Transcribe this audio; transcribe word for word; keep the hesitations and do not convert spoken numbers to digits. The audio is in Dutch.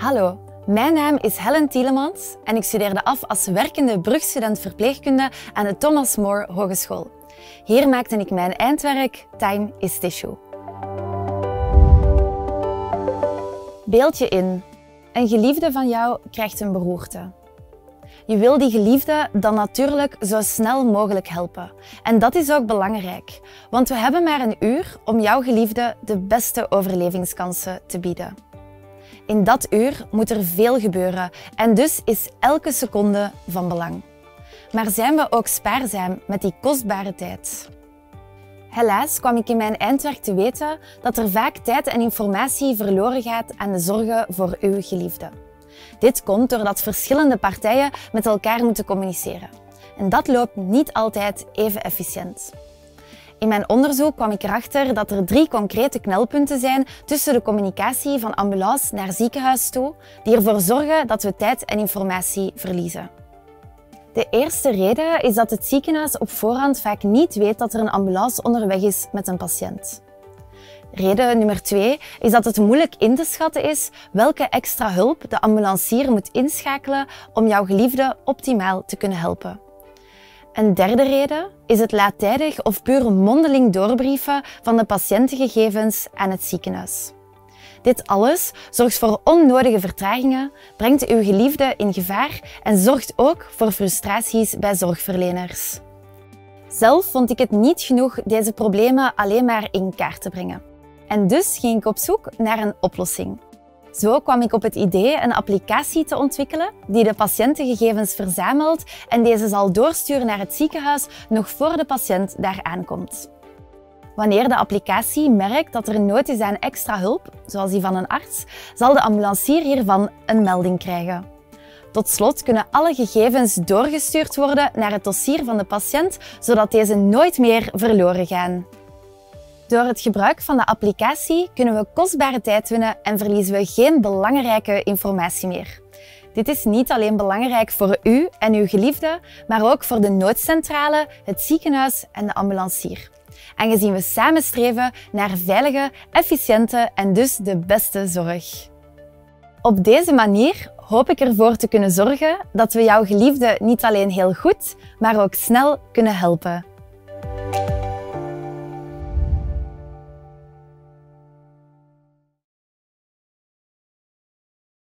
Hallo, mijn naam is Helen Tielemans en ik studeerde af als werkende brugstudent verpleegkunde aan de Thomas More Hogeschool. Hier maakte ik mijn eindwerk Time is Tissue. Beeld je in. Een geliefde van jou krijgt een beroerte. Je wil die geliefde dan natuurlijk zo snel mogelijk helpen. En dat is ook belangrijk, want we hebben maar een uur om jouw geliefde de beste overlevingskansen te bieden. In dat uur moet er veel gebeuren en dus is elke seconde van belang. Maar zijn we ook spaarzaam met die kostbare tijd? Helaas kwam ik in mijn eindwerk te weten dat er vaak tijd en informatie verloren gaat aan de zorgen voor uw geliefde. Dit komt doordat verschillende partijen met elkaar moeten communiceren. En dat loopt niet altijd even efficiënt. In mijn onderzoek kwam ik erachter dat er drie concrete knelpunten zijn tussen de communicatie van ambulance naar ziekenhuis toe, die ervoor zorgen dat we tijd en informatie verliezen. De eerste reden is dat het ziekenhuis op voorhand vaak niet weet dat er een ambulance onderweg is met een patiënt. Reden nummer twee is dat het moeilijk in te schatten is welke extra hulp de ambulancier moet inschakelen om jouw geliefde optimaal te kunnen helpen. Een derde reden is het laattijdig of puur mondeling doorbrieven van de patiëntengegevens aan het ziekenhuis. Dit alles zorgt voor onnodige vertragingen, brengt uw geliefde in gevaar en zorgt ook voor frustraties bij zorgverleners. Zelf vond ik het niet genoeg deze problemen alleen maar in kaart te brengen. En dus ging ik op zoek naar een oplossing. Zo kwam ik op het idee een applicatie te ontwikkelen die de patiëntengegevens verzamelt en deze zal doorsturen naar het ziekenhuis nog voor de patiënt daar aankomt. Wanneer de applicatie merkt dat er nood is aan extra hulp, zoals die van een arts, zal de ambulancier hiervan een melding krijgen. Tot slot kunnen alle gegevens doorgestuurd worden naar het dossier van de patiënt, zodat deze nooit meer verloren gaan. Door het gebruik van de applicatie kunnen we kostbare tijd winnen en verliezen we geen belangrijke informatie meer. Dit is niet alleen belangrijk voor u en uw geliefde, maar ook voor de noodcentrale, het ziekenhuis en de ambulancier. Aangezien we samen streven naar veilige, efficiënte en dus de beste zorg. Op deze manier hoop ik ervoor te kunnen zorgen dat we jouw geliefde niet alleen heel goed, maar ook snel kunnen helpen.